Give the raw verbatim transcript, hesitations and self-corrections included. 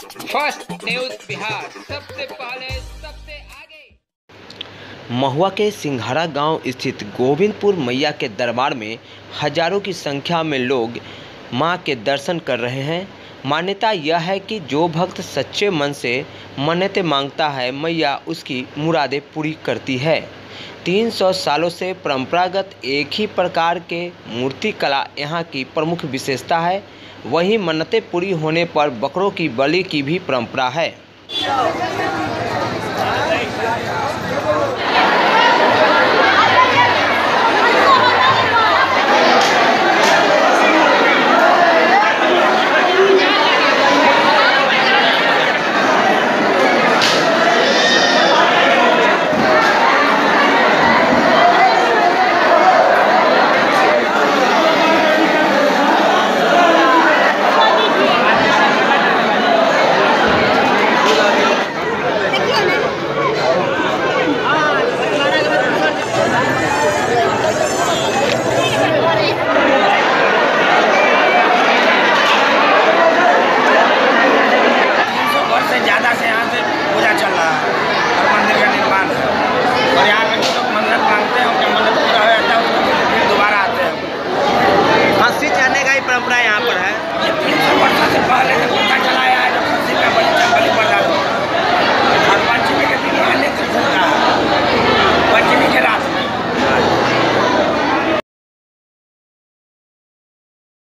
First news Bihar, सबसे पहले सबसे आगे। महुआ के सिंघाड़ा गांव स्थित गोविंदपुर मैया के दरबार में हजारों की संख्या में लोग मां के दर्शन कर रहे हैं। मान्यता यह है कि जो भक्त सच्चे मन से मन्नतें मांगता है, मैया उसकी मुरादें पूरी करती है। तीन सौ सालों से परंपरागत एक ही प्रकार के मूर्ति कला यहाँ की प्रमुख विशेषता है। वहीं मन्नतें पूरी होने पर बकरों की बलि की भी परंपरा है।